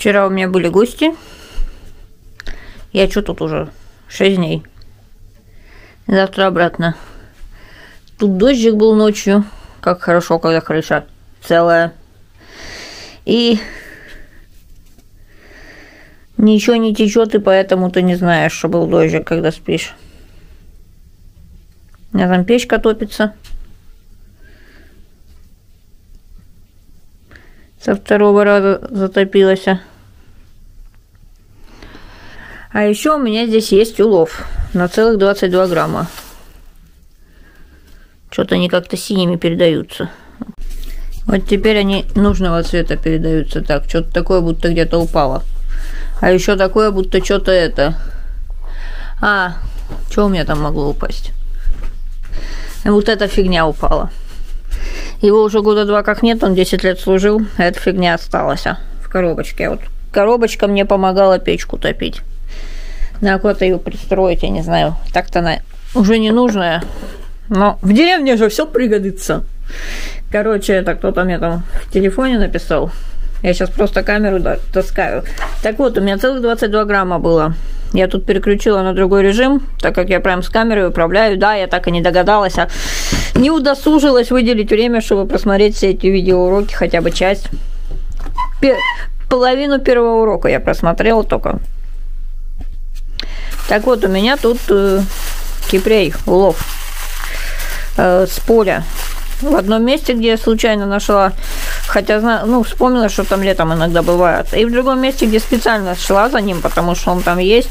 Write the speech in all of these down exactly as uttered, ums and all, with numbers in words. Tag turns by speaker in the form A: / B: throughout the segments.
A: Вчера у меня были гости. Я что тут уже? шесть дней. Завтра обратно. Тут дождик был ночью. Как хорошо, когда крыша целая. И ничего не течет, и поэтому ты не знаешь, что был дождик, когда спишь. У меня там печка топится. Со второго раза затопилась. А еще у меня здесь есть улов на целых двадцать два грамма. Что-то они как-то синими передаются. Вот теперь они нужного цвета передаются. Так, что-то такое, будто где-то упало. А еще такое, будто что-то это... А, что у меня там могло упасть? Вот эта фигня упала. Его уже года два как нет, он десять лет служил, а эта фигня осталась в коробочке. Вот коробочка мне помогала печку топить. Надо куда-то ее пристроить, я не знаю. Так-то она уже не нужная. Но в деревне же все пригодится. Короче, это кто-то мне там в телефоне написал. Я сейчас просто камеру таскаю. Так вот, у меня целых двадцать два грамма было. Я тут переключила на другой режим, так как я прям с камерой управляю. Да, я так и не догадалась, а не удосужилась выделить время, чтобы просмотреть все эти видеоуроки, хотя бы часть. Пер... Половину первого урока я просмотрела только. Так вот, у меня тут э, кипрей, улов э, с поля. В одном месте, где я случайно нашла, хотя, ну, вспомнила, что там летом иногда бывает. И в другом месте, где специально шла за ним, потому что он там есть.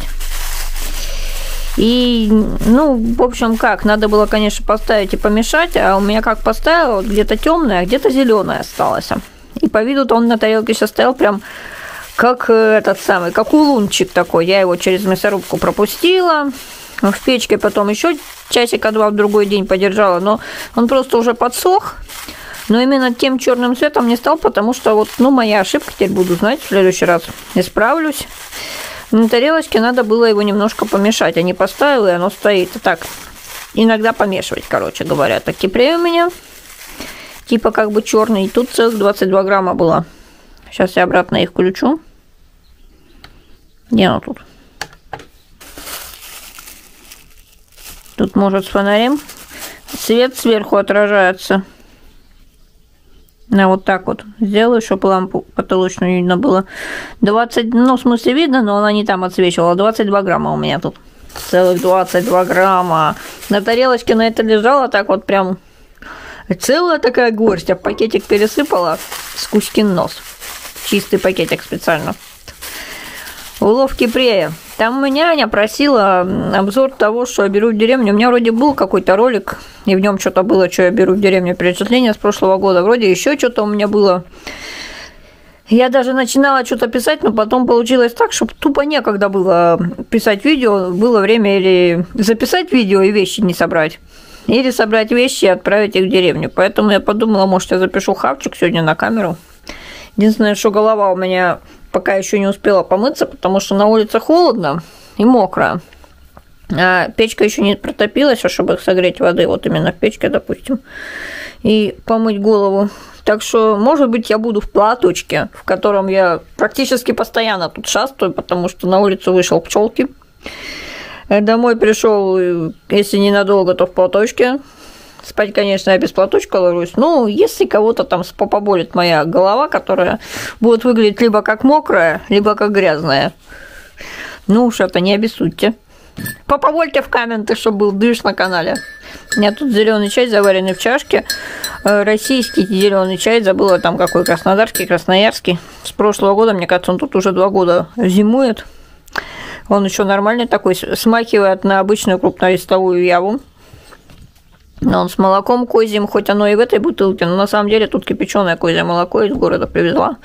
A: И, ну, в общем, как, надо было, конечно, поставить и помешать, а у меня как поставила, вот где-то темное, а где-то зеленое осталось. И по виду-то он на тарелке сейчас стоял прям как этот самый, как улунчик такой. Я его через мясорубку пропустила. В печке потом еще часика два в другой день подержала, но он просто уже подсох. Но именно тем черным цветом не стал, потому что вот, ну, моя ошибка, теперь буду знать, в следующий раз исправлюсь. На тарелочке надо было его немножко помешать, а не поставила, и оно стоит. Так, иногда помешивать, короче говоря. Так, кипрей у меня, типа как бы черный, и тут целых двадцать два грамма было. Сейчас я обратно их включу. Где оно тут? Тут, может, с фонарем свет сверху отражается. Я вот так вот сделаю, чтобы лампу потолочную видно было. двадцать, ну, в смысле видно, но она не там отсвечивала. двадцать два грамма у меня тут. Целых двадцать два грамма. На тарелочке на это лежала так вот прям целая такая горсть. А пакетик пересыпала с Кузькин нос. Чистый пакетик специально. Улов кипрея. Там меня Аня просила обзор того, что я беру в деревню. У меня вроде был какой-то ролик, и в нем что-то было, что я беру в деревню, перечисления с прошлого года. Вроде еще что-то у меня было. Я даже начинала что-то писать, но потом получилось так, чтобы тупо некогда было писать видео. Было время или записать видео и вещи не собрать, или собрать вещи и отправить их в деревню. Поэтому я подумала, может, я запишу хавчик сегодня на камеру. Единственное, что голова у меня пока еще не успела помыться, потому что на улице холодно и мокро. А печка еще не протопилась, а чтобы согреть воды, вот именно в печке, допустим, и помыть голову. Так что, может быть, я буду в платочке, в котором я практически постоянно тут шастаю, потому что на улицу вышел пчелки. Домой пришел, если ненадолго, то в платочке. Спать, конечно, я без платочка ложусь. Ну, если кого-то там поболит моя голова, которая будет выглядеть либо как мокрая, либо как грязная. Ну уж это не обессудьте. Попобольте в комменты, чтобы был дыш на канале. У меня тут зеленый чай, заваренный в чашке. Российский зеленый чай, забыла там какой, краснодарский, красноярский. С прошлого года, мне кажется, он тут уже два года зимует. Он еще нормальный такой, смахивает на обычную крупнолистовую яву. Но он с молоком козьим, хоть оно и в этой бутылке, но на самом деле тут кипяченое козье молоко из города привезла.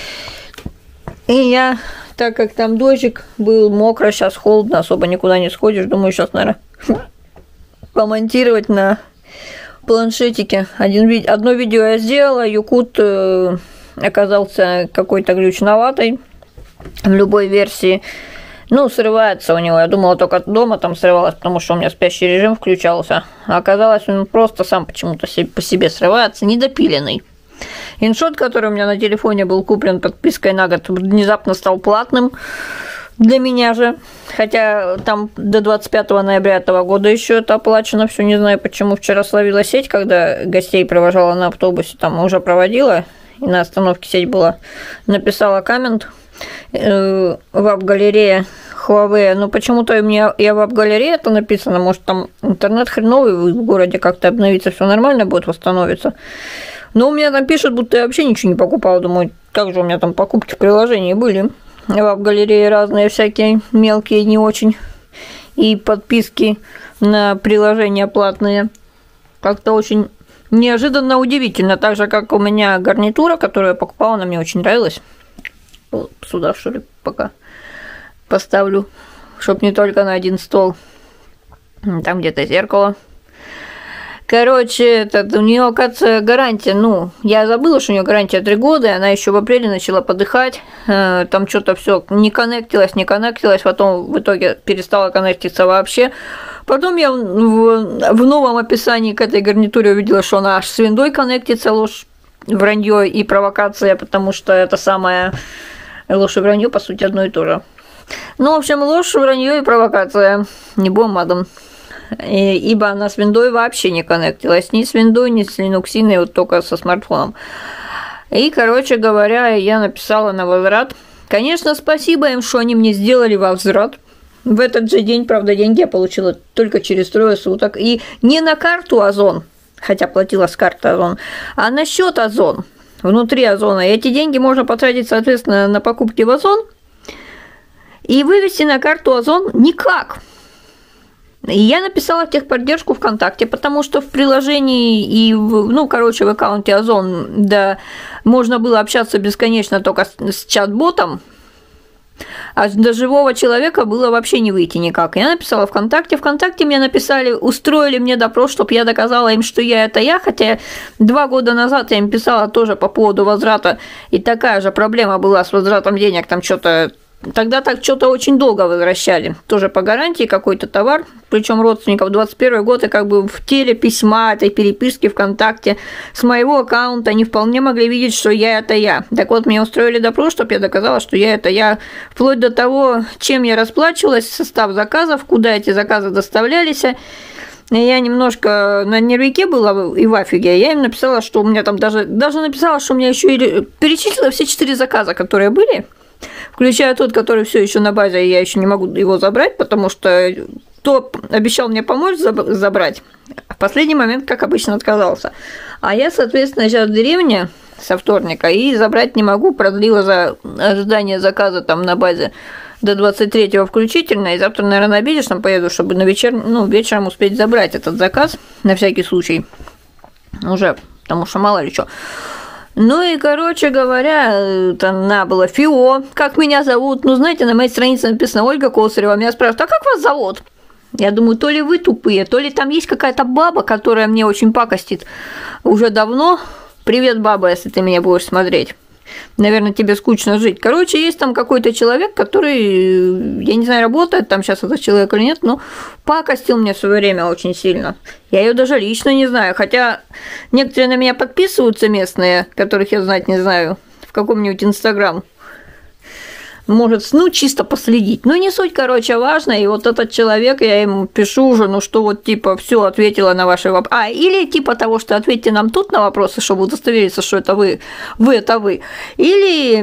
A: И я, так как там дождик был, мокро, сейчас холодно, особо никуда не сходишь, думаю, сейчас, наверное, помонтировать на планшетике. Один, одно видео я сделала, Юкут э, оказался какой-то глючноватый в любой версии. Ну, срывается у него. Я думала, только дома там срывалось, потому что у меня спящий режим включался. А оказалось, он просто сам почему-то по себе срывается, недопиленный. Иншот, который у меня на телефоне был куплен подпиской на год, внезапно стал платным для меня же. Хотя там до двадцать пятого ноября этого года еще это оплачено все. Не знаю, почему вчера словила сеть, когда гостей провожала на автобусе, там уже проводила, и на остановке сеть была. Написала коммент э, веб-галерея Huawei. Но почему-то у меня я веб-галерея это написано. Может, там интернет хреновый в городе, как-то обновится, все нормально будет, восстановится. Но у меня там пишут, будто я вообще ничего не покупала. Думаю, как же у меня там покупки в приложении были. Веб-галереи разные всякие, мелкие, не очень. И подписки на приложения платные. Как-то очень неожиданно удивительно. Так же, как у меня гарнитура, которую я покупала, она мне очень нравилась. Вот сюда, что ли, пока поставлю, чтобы не только на один стол. Там где-то зеркало. Короче, этот, у нее, оказывается, гарантия, ну, я забыла, что у нее гарантия три года, и она еще в апреле начала подыхать, э, там что-то все не коннектилось, не коннектилось, потом в итоге перестала коннектиться вообще. Потом я в, в новом описании к этой гарнитуре увидела, что она аж с виндой коннектится, ложь, вранье и провокация, потому что это самое ложь и вранье, по сути, одно и то же. Ну, в общем, ложь, вранье и провокация, не будем мадом. Ибо она с виндой вообще не коннектилась, ни с виндой, ни с Linux, вот только со смартфоном. И, короче говоря, я написала на возврат. Конечно, спасибо им, что они мне сделали возврат. В этот же день, правда, деньги я получила только через трое суток. И не на карту Озон, хотя платила с карты Озон, а на счет Озон, внутри Озона. И эти деньги можно потратить, соответственно, на покупки в Озон и вывести на карту Озон никак. И я написала в техподдержку ВКонтакте, потому что в приложении и, в, ну, короче, в аккаунте Озон, да, можно было общаться бесконечно только с, с чат-ботом, а до живого человека было вообще не выйти никак. Я написала ВКонтакте, ВКонтакте мне написали, устроили мне допрос, чтобы я доказала им, что я это я, хотя два года назад я им писала тоже по поводу возврата, и такая же проблема была с возвратом денег, там что-то... Тогда так что-то очень долго возвращали. Тоже по гарантии какой-то товар, причем родственников. двадцать первый год, и как бы в теле письма, этой переписки ВКонтакте с моего аккаунта они вполне могли видеть, что я это я. Так вот, мне устроили допрос, чтобы я доказала, что я это я. Вплоть до того, чем я расплачивалась, состав заказов, куда эти заказы доставлялись. Я немножко на нервике была и в афиге. Я им написала, что у меня там даже... Даже написала, что у меня еще и перечислила все четыре заказа, которые были, включая тот, который все еще на базе, и я еще не могу его забрать, потому что кто обещал мне помочь забрать, в последний момент, как обычно, отказался. А я, соответственно, сейчас в деревне со вторника и забрать не могу, продлила за ожидание заказа там на базе до двадцать третьего включительно, и завтра, наверное, на обедешном поеду, чтобы на вечер, ну, вечером успеть забрать этот заказ, на всякий случай, уже, потому что мало ли что. Ну и, короче говоря, там на было ФИО, как меня зовут. Ну, знаете, на моей странице написано Ольга Косарева. Меня спрашивают, а как вас зовут? Я думаю, то ли вы тупые, то ли там есть какая-то баба, которая мне очень пакостит уже давно. Привет, баба, если ты меня будешь смотреть. Наверное, тебе скучно жить. Короче, есть там какой-то человек, который, я не знаю, работает там сейчас этот человек или нет, но пакостил мне в свое время очень сильно. Я ее даже лично не знаю, хотя некоторые на меня подписываются местные, которых я знать не знаю, в каком-нибудь Инстаграм. Может, ну, чисто последить. Ну, не суть, короче, важно. И вот этот человек, я ему пишу уже, ну, что вот, типа, все ответила на ваши вопросы. А, или типа того, что ответьте нам тут на вопросы, чтобы удостовериться, что это вы, вы это вы. Или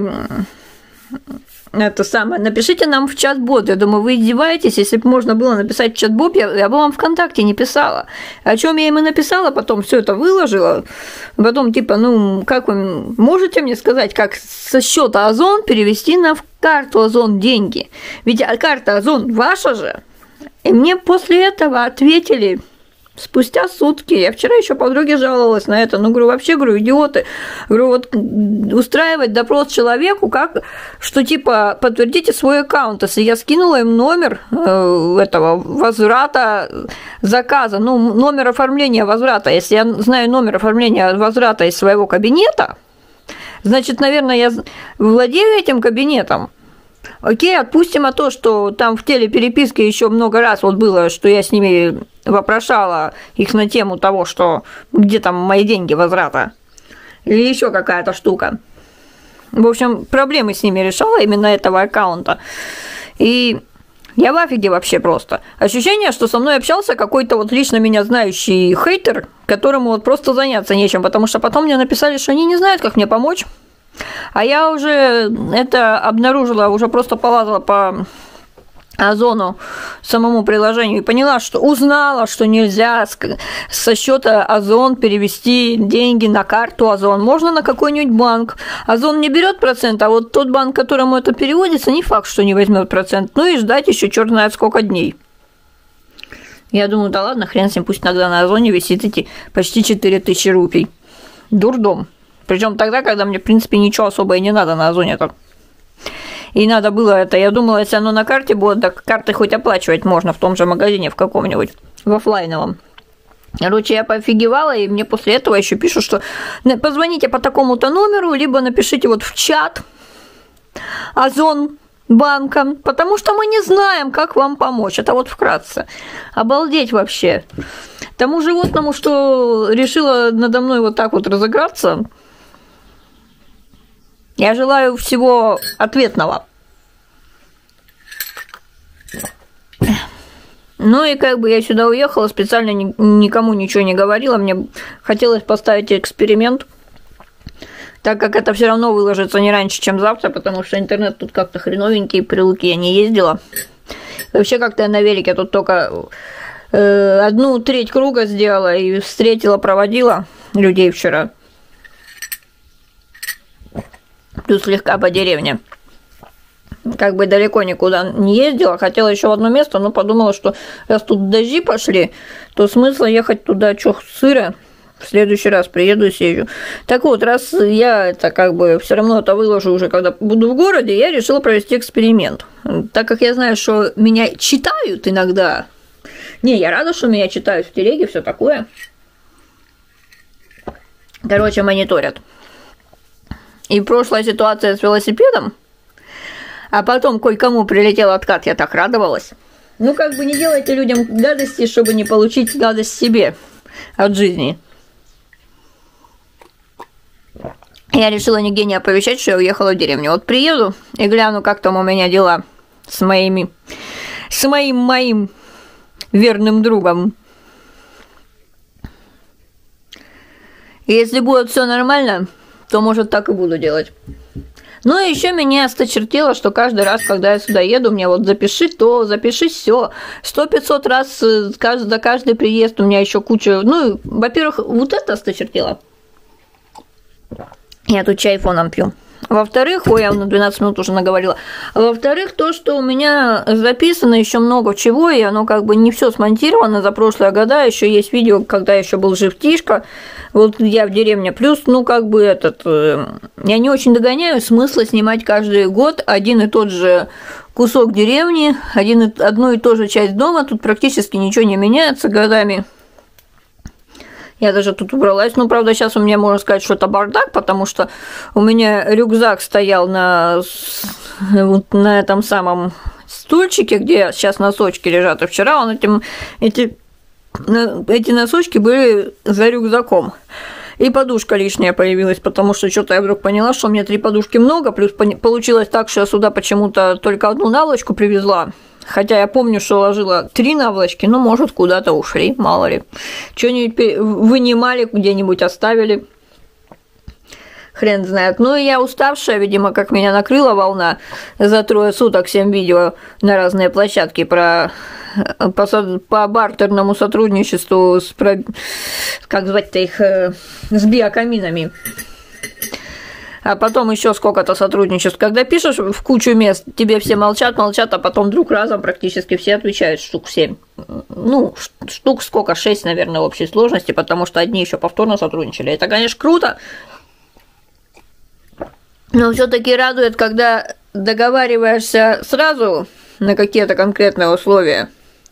A: это самое, напишите нам в чат-бот. Я думаю, вы издеваетесь, если бы можно было написать в чат-бот, я, я бы вам ВКонтакте не писала. О чем я им и написала, потом все это выложила. Потом, типа, ну, как вы можете мне сказать, как со счета Озон перевести на карту Озон деньги? Ведь карта Озон ваша же. И мне после этого ответили спустя сутки. Я вчера еще подруге жаловалась на это. Ну, говорю, вообще, говорю, идиоты. Говорю, вот устраивать допрос человеку, как, что типа подтвердите свой аккаунт. Если я скинула им номер э, этого возврата заказа, ну, номер оформления возврата. Если я знаю номер оформления возврата из своего кабинета, значит, наверное, я владею этим кабинетом. Окей, отпустим от то, что там в телепереписке еще много раз вот было, что я с ними вопрошала их на тему того, что где там мои деньги возврата. или еще какая-то штука. В общем, проблемы с ними решала именно этого аккаунта. И я в афиге вообще просто. Ощущение, что со мной общался какой-то вот лично меня знающий хейтер, которому вот просто заняться нечем, потому что потом мне написали, что они не знают, как мне помочь. А я уже это обнаружила, уже просто полазала по Озону, самому приложению, и поняла, что узнала, что нельзя со счета Озон перевести деньги на карту Озон. Можно на какой-нибудь банк. Озон не берет процент, а вот тот банк, которому это переводится, не факт, что не возьмет процент. Ну и ждать еще черт знает сколько дней. Я думаю, да ладно, хрен с ним, пусть иногда на Озоне висит эти почти четыре тысячи рупий. Дурдом. Причем тогда, когда мне, в принципе, ничего особо и не надо на Озоне-то. И надо было это, я думала, если оно на карте будет, так карты хоть оплачивать можно в том же магазине, в каком-нибудь, в офлайновом. Короче, я поофигевала, и мне после этого еще пишут, что позвоните по такому-то номеру, либо напишите вот в чат Озон банка, потому что мы не знаем, как вам помочь. Это вот вкратце. Обалдеть вообще. Тому животному, что решила надо мной вот так вот разыграться, я желаю всего ответного. Ну и как бы я сюда уехала, специально ни, никому ничего не говорила. Мне хотелось поставить эксперимент, так как это все равно выложится не раньше, чем завтра, потому что интернет тут как-то хреновенький, при Луке я не ездила. Вообще как-то я на велике тут только э, одну треть круга сделала и встретила, проводила людей вчера. Плюс слегка по деревне. Как бы далеко никуда не ездила. Хотела еще в одно место, но подумала, что раз тут дожди пошли, то смысла ехать туда, чё, сыро. В следующий раз приеду и съезжу. Так вот, раз я это как бы все равно это выложу уже, когда буду в городе, я решила провести эксперимент. Так как я знаю, что меня читают иногда. Не, я рада, что меня читают в телеге, все такое. Короче, мониторят. И прошлая ситуация с велосипедом, а потом кое-кому прилетел откат, я так радовалась. Ну, как бы не делайте людям гадости, чтобы не получить гадость себе от жизни. Я решила нигде не оповещать, что я уехала в деревню. Вот приеду и гляну, как там у меня дела с моими, с моим моим верным другом. И если будет все нормально, то, может, так и буду делать. Ну, и еще меня осточертело, что каждый раз, когда я сюда еду, мне вот запиши то, запиши все. Сто-пятьсот раз за каждый приезд у меня еще куча... Ну, во-первых, вот это осточертело. Я тут чай фоном пью. Во-вторых, ой, я на двенадцать минут уже наговорила. Во-вторых, то, что у меня записано еще много чего, и оно как бы не все смонтировано за прошлые года. Еще есть видео, когда еще был жив Тишка. Вот я в деревне. Плюс, ну, как бы этот... Я не очень догоняю смысла снимать каждый год один и тот же кусок деревни, один, одну и ту же часть дома. Тут практически ничего не меняется годами. Я даже тут убралась. Ну, правда, сейчас у меня, можно сказать, что это бардак, потому что у меня рюкзак стоял на, вот на этом самом стульчике, где сейчас носочки лежат. И вчера он этим, эти, эти носочки были за рюкзаком. И подушка лишняя появилась, потому что что-то я вдруг поняла, что у меня три подушки много, плюс получилось так, что я сюда почему-то только одну наволочку привезла. Хотя я помню, что ложила три наволочки, но, может, куда-то ушли, мало ли. Что-нибудь вынимали, где-нибудь оставили. Хрен знает. Ну, и я уставшая, видимо, как меня накрыла волна за трое суток всем видео на разные площадки про по, по бартерному сотрудничеству с, как звать-то их, с биокаминами. А потом еще сколько-то сотрудничеств. Когда пишешь в кучу мест, тебе все молчат, молчат, а потом вдруг разом практически все отвечают, штук семь. Ну, штук сколько, шесть, наверное, в общей сложности, потому что одни еще повторно сотрудничали. Это, конечно, круто, но все-таки радует, когда договариваешься сразу на какие-то конкретные условия.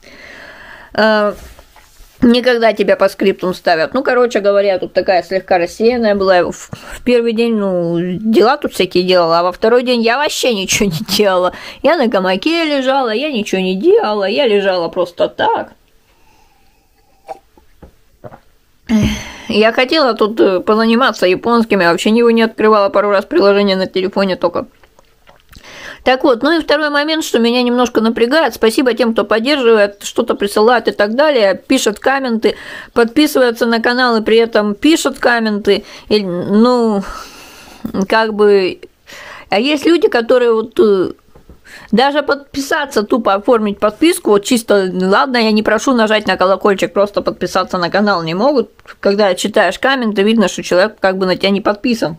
A: Никогда тебя по скриптум ставят. Ну, короче говоря, тут такая слегка рассеянная была. В первый день, ну, дела тут всякие делала, а во второй день я вообще ничего не делала. Я на гамаке лежала, я ничего не делала, я лежала просто так. Я хотела тут позаниматься японскими, а вообще его не открывала пару раз приложение на телефоне только. Так вот, ну и второй момент, что меня немножко напрягает. Спасибо тем, кто поддерживает, что-то присылает и так далее, пишет комменты, подписывается на канал и при этом пишет комменты. И, ну, как бы... А есть люди, которые вот... Даже подписаться, тупо оформить подписку, вот чисто, ладно, я не прошу нажать на колокольчик, просто подписаться на канал не могут. Когда читаешь комменты, видно, что человек как бы на тебя не подписан.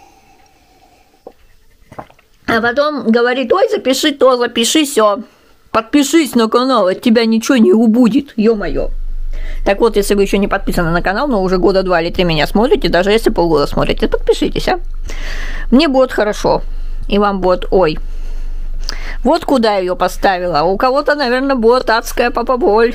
A: А потом говорит, ой, запиши то, запиши все, подпишись на канал, от тебя ничего не убудет, ё-моё. Так вот, если вы еще не подписаны на канал, но уже года два или три меня смотрите, даже если полгода смотрите, подпишитесь, а. Мне будет хорошо, и вам будет ой. Вот куда я ее поставила. У кого-то, наверное, будет адская попа-боль.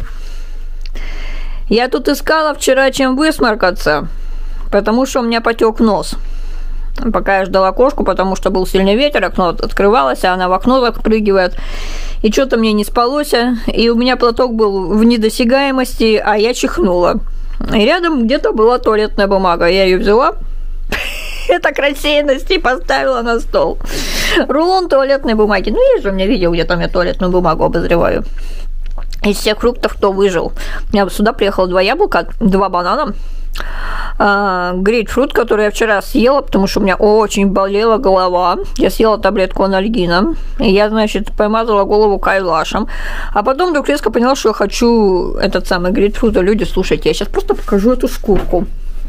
A: Я тут искала вчера, чем высморкаться, потому что у меня потек нос. Пока я ждала кошку, потому что был сильный ветер, окно открывалось, а она в окно запрыгивает. И что-то мне не спалось, и у меня платок был в недосягаемости, а я чихнула. И рядом где-то была туалетная бумага. Я ее взяла, это к рассеянности, поставила на стол. Рулон туалетной бумаги. Ну, есть же у меня видео, где там я туалетную бумагу обозреваю. Из всех фруктов, кто выжил. У меня сюда приехало два яблока, два банана, а, грейпфрут, который я вчера съела, потому что у меня очень болела голова. Я съела таблетку анальгина. И я, значит, помазала голову кайлашем. А потом вдруг резко поняла, что я хочу этот самый грейпфрут. Люди, слушайте, я сейчас просто покажу эту шкурку.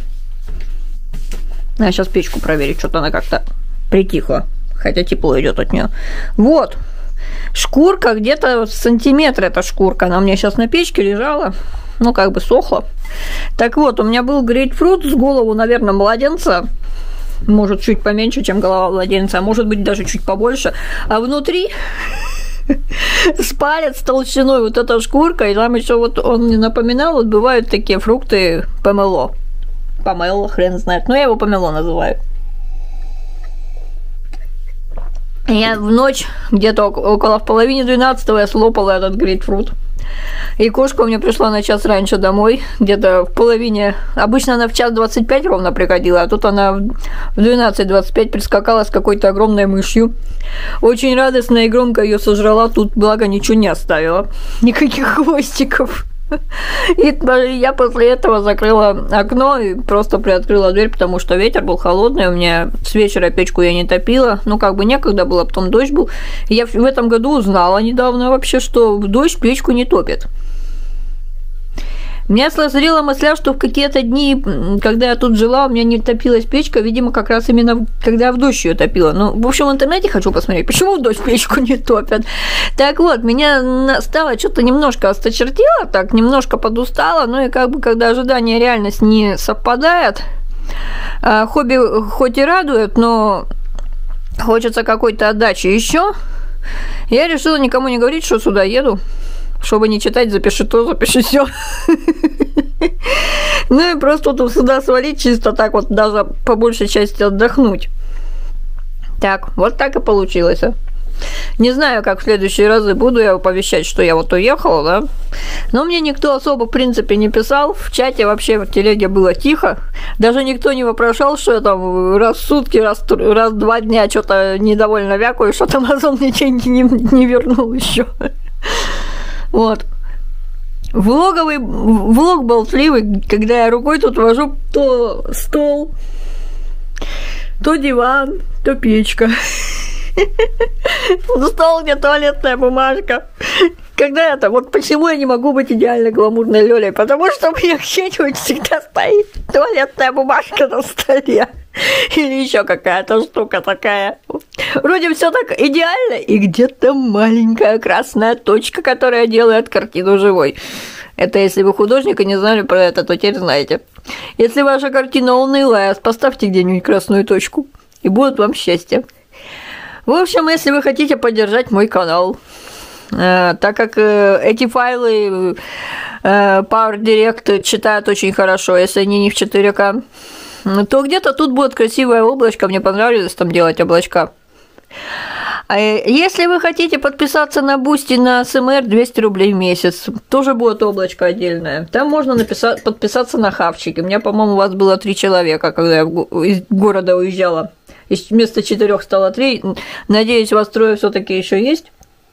A: Я сейчас печку проверить, что-то она как-то притихла. Хотя тепло идет от нее. Вот. Шкурка где-то сантиметр, эта шкурка. Она у меня сейчас на печке лежала. Ну, как бы сохла. Так вот, у меня был грейпфрут с голову, наверное, младенца. Может, чуть поменьше, чем голова младенца. А может быть, даже чуть побольше. А внутри с палец толщиной вот эта шкурка. И там еще вот он мне напоминал, вот бывают такие фрукты помело. Помело, хрен знает. Но я его помело называю. Я в ночь, где-то около в половине двенадцатого, я слопала этот грейпфрут. И кошка у меня пришла на час раньше домой, где-то в половине. Обычно она в час двадцать пять ровно приходила, а тут она в двенадцать двадцать пять прискакала с какой-то огромной мышью. Очень радостно и громко ее сожрала, тут, благо, ничего не оставила. Никаких хвостиков. И я после этого закрыла окно и просто приоткрыла дверь, потому что ветер был холодный, у меня с вечера печку я не топила, ну как бы некогда было, потом дождь был. И я в этом году узнала недавно вообще, что в дождь печку не топят. Меня созрела мысля, что в какие-то дни, когда я тут жила, у меня не топилась печка, видимо, как раз именно когда я в дождь ее топила. Ну, в общем, в интернете хочу посмотреть, почему в дождь печку не топят. Так вот, меня стало что-то немножко осточертело, так, немножко подустала, ну и как бы, когда ожидание и реальность не совпадает, хобби хоть и радует, но хочется какой-то отдачи еще, я решила никому не говорить, что сюда еду. Чтобы не читать, запиши то, запиши все. Ну и просто тут сюда свалить, чисто так вот, даже по большей части отдохнуть. Так, вот так и получилось. Не знаю, как в следующие разы буду я оповещать, что я вот уехала, да. Но мне никто особо, в принципе, не писал. В чате вообще в телеге было тихо. Даже никто не вопрошал, что я там раз в сутки, раз, раз в два дня что-то недовольно вякаю, что там Амазон мне деньги не, не вернул еще. Вот. Влоговый, влог болтливый, когда я рукой тут вожу то стол, то диван, то печка. Стол, где туалетная бумажка. Когда это, вот почему я не могу быть идеально гламурной Лёлей? Потому что у меня где-нибудь всегда стоит туалетная бумажка на столе. Или еще какая-то штука такая. Вроде все так идеально, и где-то маленькая красная точка, которая делает картину живой. Это если вы художник и не знали про это, то теперь знаете. Если ваша картина унылая, поставьте где-нибудь красную точку, и будет вам счастье. В общем, если вы хотите поддержать мой канал, э, так как э, эти файлы э, Power Direct читают очень хорошо, если они не в четыре ка, то где-то тут будет красивое облачко, мне понравилось там делать облачка. Если вы хотите подписаться на Бусти на АСМР, двести рублей в месяц. Тоже будет облачко отдельное. Там можно написать, подписаться на хавчики. У меня, по-моему, у вас было три человека, когда я из города уезжала. И вместо четырех стало три. Надеюсь, у вас трое все-таки еще есть.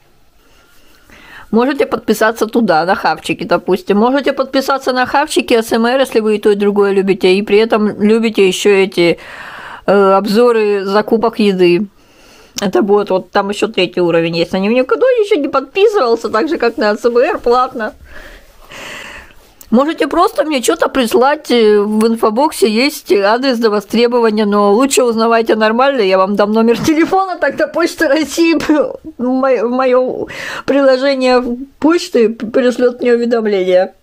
A: Можете подписаться туда, на хавчики, допустим. Можете подписаться на хавчики АСМР, если вы и то, и другое любите. И при этом любите еще эти э, обзоры закупок еды. Это будет вот там еще третий уровень есть. На него никто еще не подписывался, так же как на АСМР платно. Можете просто мне что-то прислать, в инфобоксе есть адрес до востребования, но лучше узнавайте нормально, я вам дам номер телефона, тогда Почта России в мое приложение почты пришлет мне уведомление.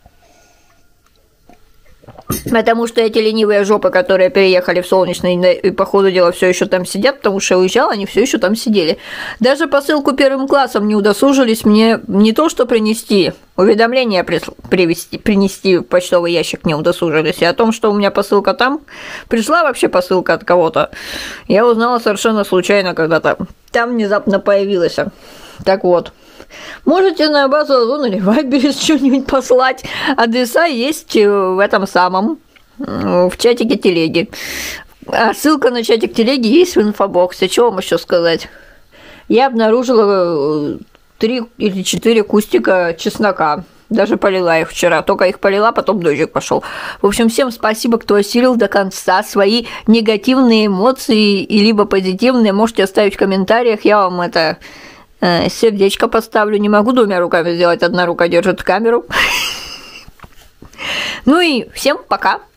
A: Потому что эти ленивые жопы, которые переехали в Солнечный и по ходу дела все еще там сидят, потому что я уезжала, они все еще там сидели. Даже посылку первым классом не удосужились мне не то что принести, уведомление привести, принести в почтовый ящик не удосужились. И о том, что у меня посылка там, пришла вообще посылка от кого-то, я узнала совершенно случайно, когда там, там внезапно появилась. Так вот. Можете на базу Озон или Вайбере что-нибудь послать. Адреса есть в этом самом, в чатике телеги. А ссылка на чатик телеги есть в инфобоксе. Что вам еще сказать? Я обнаружила три или четыре кустика чеснока. Даже полила их вчера. Только их полила, потом дождик пошел. В общем, всем спасибо, кто осилил до конца свои негативные эмоции и либо позитивные. Можете оставить в комментариях. Я вам это... сердечко поставлю. Не могу двумя руками сделать, одна рука держит камеру. Ну и всем пока!